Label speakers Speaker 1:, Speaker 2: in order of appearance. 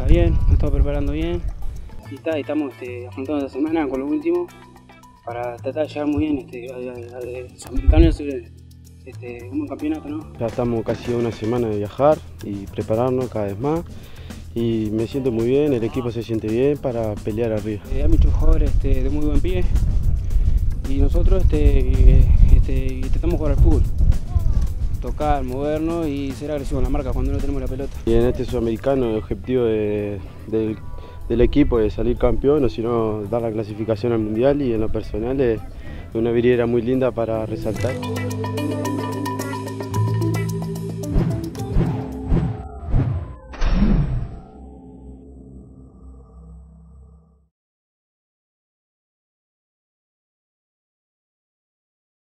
Speaker 1: está bien, nos estamos preparando bien y estamos afrontando esta semana con lo último para tratar de llegar muy bien al Sudamericano y hacer un buen campeonato, ¿no?
Speaker 2: Ya estamos casi a una semana de viajar y prepararnos cada vez más y me siento muy bien, el equipo se siente bien para pelear arriba.
Speaker 1: Hay muchos jugadores de muy buen pie y nosotros intentamos jugar al fútbol, tocar, movernos y ser agresivos en la marca cuando no tenemos la pelota.
Speaker 2: Y en este Sudamericano el objetivo del equipo es salir campeón o si no dar la clasificación al Mundial, y en lo personal es una vidriera muy linda para resaltar.